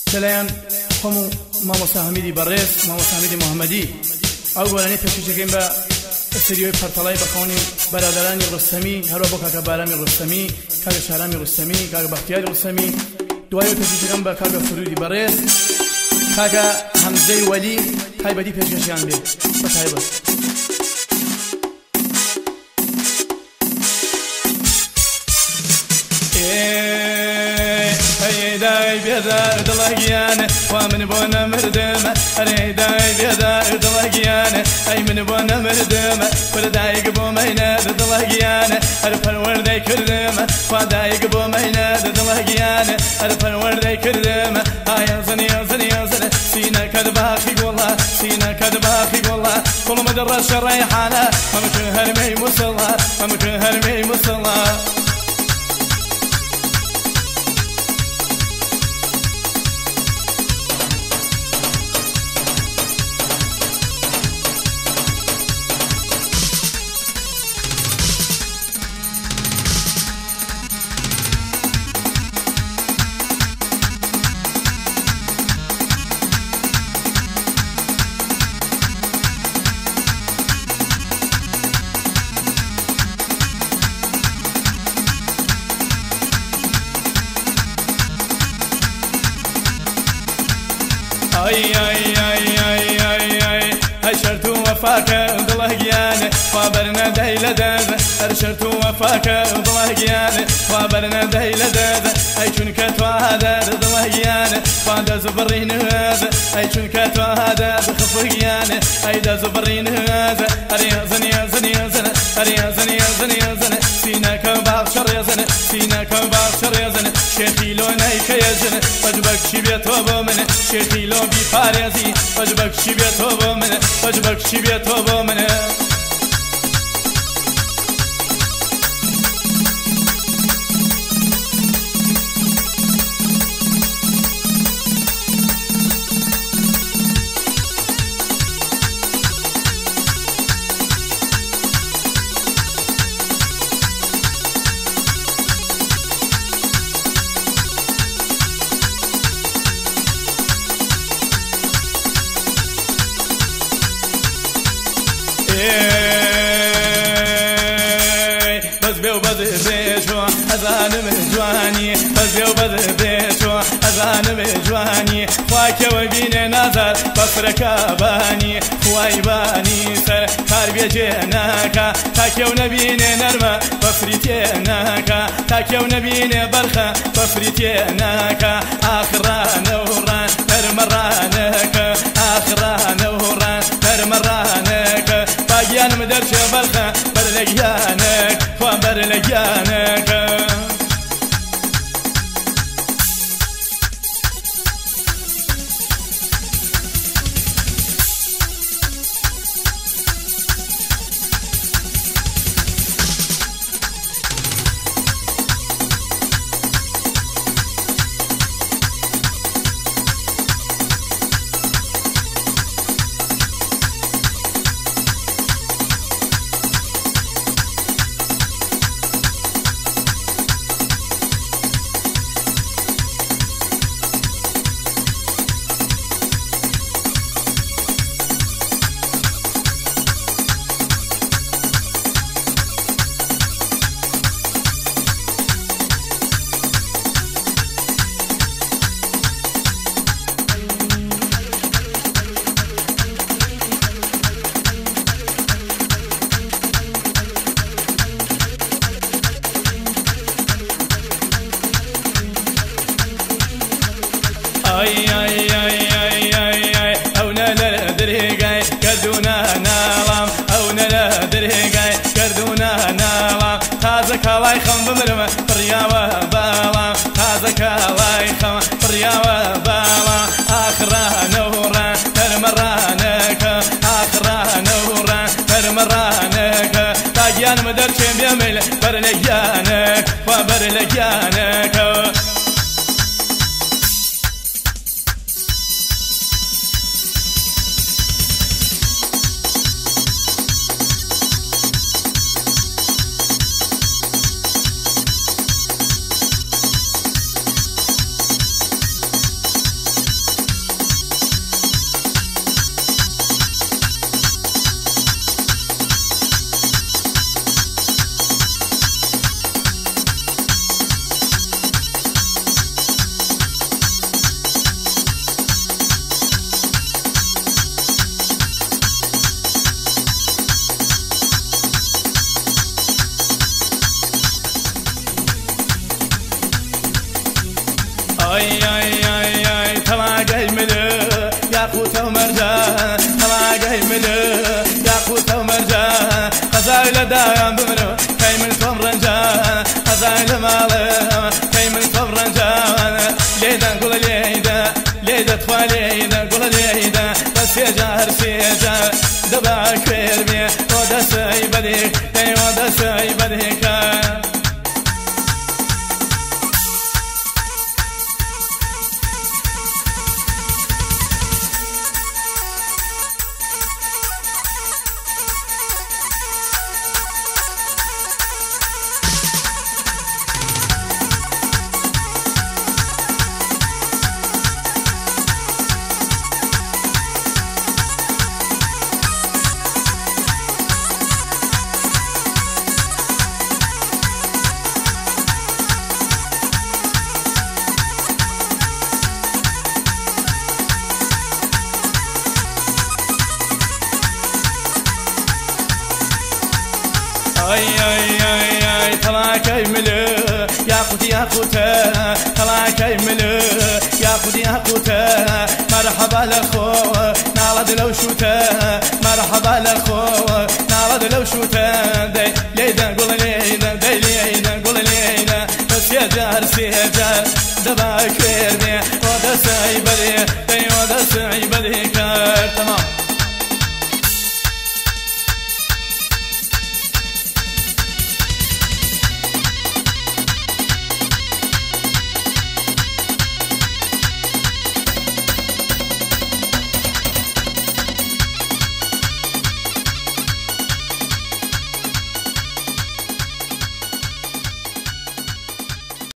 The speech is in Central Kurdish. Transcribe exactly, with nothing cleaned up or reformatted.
سلام خمو ماما ساهميدي بريس ماما ساهميدي محمدي أول أنا تشجعين با استديو فرطلاي بخوني برادراني رستمي هرو بو كاكا بارامي رستمي كاكا شارامي رستمي كاكا بختياري رستمي دوايو تشجعين با كاكا فرودي بريس كاكا حمزي ولي هاي بدي تشجعين بي بس هاي بس داي بيدا دلقيانه ومن بونا مردمه اري داي بيدا دلقيانه اي من بونا مردمه فرداي قبو مينا دلقيانه ارفر ورداي كردمه فداي قبو مينا دلقيانه ارفر ورداي كردمه هاي زني زني زني سينا كدباخي والله سينا كدباخي والله كل مدرس الريحانه ممكن هرمي مصلى ممكن هرمي مصلى اي اي اي اي اي اي هشرت وفاك ضلقيانه خبرنا دايله داز ارشرت وفاك ضلقيانه خبرنا دايله داز اي شنك هذا ضلقيانه فادا زبرين هذا اي شنك هذا خفقيانه اي دا زبرين هذا اريزني زني زني اريزني زني زني سينك باخشر يزن سينك باخشر يزن شيخي لونيك يزن وجبك شبيت وبمن شيخي لو بفارزي وجبك شبيت وبمن وجبك شبيت وبمن بس بيو بس بيشو أذان مجواني بس بيو بس بيشو أذان مجواني خواك وبين نظر بفرك باني خواي باني سر كاربي جناكا تاكيو نبين نرمى بفريتيناكا تاكيو نبين برخة بفريتيناكا آخران وران نرمرانك آخران وران نرمرانك باقيان مدرش برخة برلقيانك وبرلقيانك اي اي اي اي اي اي او نلا دريقاي كردونا نالام او نلا دريقاي كردونا نالام تازك الله يخم بمرمى برياوة بالام تازك الله يخم برياوة بالام اخرى نوران ترمرانك اخرى نوران ترمرانك تاجيان مدرشم بيميل برلقيانك وبرلقيانك اي اي اي اي تلاقي ملو ياقوت ومرجان تلاقي ملو ياقوت ومرجان غزايل دايم بمرو كي من توم رنجان غزايل مالو كي من توم رنجان ليدا قول ليدا ليدا تخوى ليدا قول ليدا بس يجار سيجار دبا كيرمي ودا ساي بديك اي ودا ساي بديك اي اي اي اي تلاك ملو ياقوت ياقوته تلاك ملو ياقوت ياقوته مرحبا لخو نالد لو شوته مرحبا لخو نالد لو شوته دي ليدا قول ليدا دي ليدا قول ليدا بس يا جار سيجار دباك